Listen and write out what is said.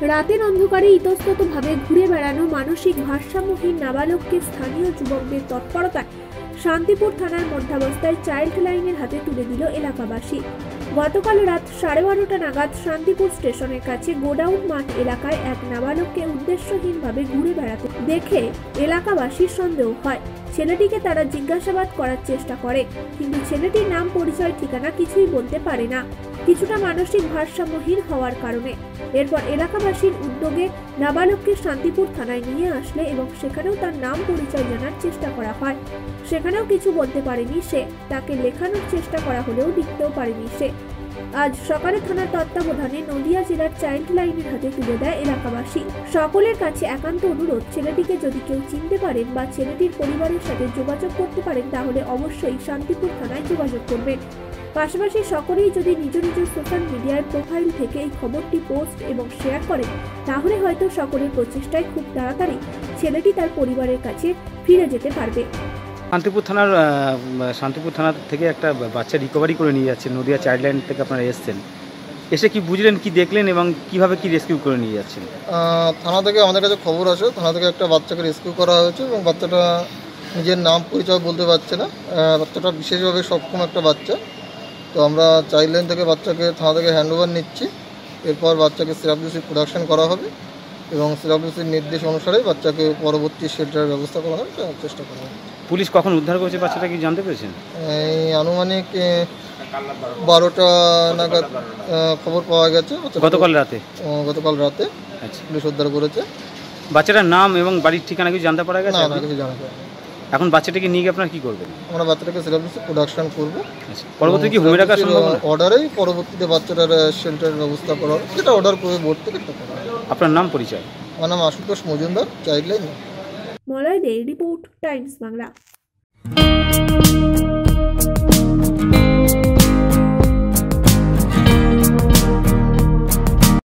রাতের অন্ধকারে ইতস্ততভাবে ঘুরে বেড়ানো মানসিক ভারসাম্যহীন নাবালককে স্থানীয় যুবকদের তৎপরতায় শান্তিপুর থানার মধ্যাবস্থায় চাইল্ড লাইনের হাতে তুলে দিল এলাকাবাসী। গতকাল রাত 12:30 নাগাদ শান্তিপুর স্টেশনের কাছে গোডাউন মাঠ এলাকায় এক নাবালককে উদ্দেশ্যহীনভাবে ঘুরে বেড়াতে দেখে এলাকাবাসীর সন্দেহ হয়। ছেলেটিকে তারা জিজ্ঞাসাবাদ করার চেষ্টা করে, কিন্তু ছেলেটির নাম, পরিচয়, ঠিকানা কিছুই বলতে পারে না, কিছুটা মানসিক ভারসাম্যহীন হওয়ার কারণে। এরপর এলাকাবাসীর উদ্যোগে নাবালককে শান্তিপুর থানায় নিয়ে আসলে এবং সেখানেও তার নাম পরিচয় জানার চেষ্টা করা হয়। সেখানেও কিছু বলতে পারেনি সে। তাকে লেখানোর চেষ্টা করা হলেও লিখতেও পারেনি সে। আজ সকালে থানার তত্ত্বাবধানে নদিয়া জেলার চাইল্ড লাইনের হাতে তুলে দেয় এলাকাবাসী। সকলের কাছে একান্ত অনুরোধ, ছেলেটিকে যদি কেউ চিনতে পারেন বা ছেলেটির পরিবারের সাথে যোগাযোগ করতে পারেন তাহলে অবশ্যই শান্তিপুর থানায় যোগাযোগ করবেন। পাশাপাশি সকলেই যদি নিজ নিজ সোশ্যাল মিডিয়ার প্রোফাইল থেকে এই খবরটি পোস্ট এবং শেয়ার করেন তাহলে হয়তো সকলের প্রচেষ্টায় খুব তাড়াতাড়ি ছেলেটি তার পরিবারের কাছে ফিরে যেতে পারবে। শান্তিপুর থানা থেকে একটা বাচ্চা রিকভারি করে নিয়ে যাচ্ছে, নদিয়া চাইল্ড লাইন থেকে আপনারা এসেছেন, এসে কি বুঝলেন, কি দেখলেন এবং কিভাবে কি রেস্কিউ করে নিয়ে যাচ্ছেন? থানা থেকে আমাদের কাছে খবর আসে, থানা থেকে একটা বাচ্চাকে রেস্কিউ করা হয়েছে এবং বাচ্চাটা নিজের নাম পরিচয় বলতে পারছে না। বাচ্চাটা বিশেষভাবে সক্ষম একটা বাচ্চা। তো আমরা চাইল্ড লাইন থেকে বাচ্চাকে থানা থেকে হ্যান্ডওভার নিচ্ছি। এরপর বাচ্চাকে সিডব্লিউসি প্রোডাকশন করা হবে এবং সিডব্লিউসির নির্দেশ অনুসারে বাচ্চাকে পরবর্তী শেল্টারের ব্যবস্থা করা হবে, চেষ্টা করা হবে। পুলিশ কখন উদ্ধার করেছে বাচ্চাটা কি জানতে পেরেছেন? এই আনুমানিক 12টা নাগাদ খবর পাওয়া গেছে। গতকাল রাতে আচ্ছা, পুলিশ উদ্ধার করেছে। বাচ্চাটার নাম এবং বাড়ির ঠিকানা কিছু জানতে পারা গেছে? না, কিছু জানা যায়। এখন বাচ্চাটাকে নিয়ে গিয়ে আপনারা কি করবেন? আমরা বাচ্চাটাকে সিডব্লিউসি প্রোডাকশন করবো। পরবর্তী কি হোমে রাখার সম্ভাবনা? অর্ডারেই পরবর্তীতে বাচ্চাটার শেল্টারের ব্যবস্থা করা হবে, যেটা অর্ডার করে বোর্ড থেকে। আপনার নাম পরিচয়? আমার নাম Ashutosh Majumdar, child line. Malay De, report, Times Bangla.